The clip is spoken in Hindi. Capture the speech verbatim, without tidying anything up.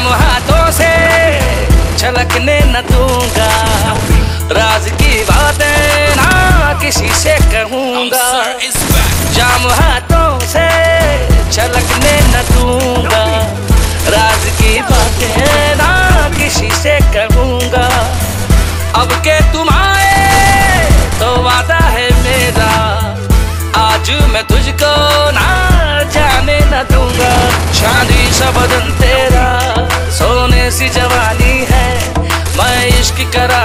जाम हाथों से छलकने न दूंगा, राज की बातें ना किसी से कहूंगा। जाम हाथों से छलकने न दूंगा, राज की बातें ना किसी से कहूंगा। अब के तुम आए तो वादा है मेरा, आज मैं तुझको ना जाने न दूंगा। चांदी सा बदन तेरा, सोने सी जवानी है, मैं इश्क करा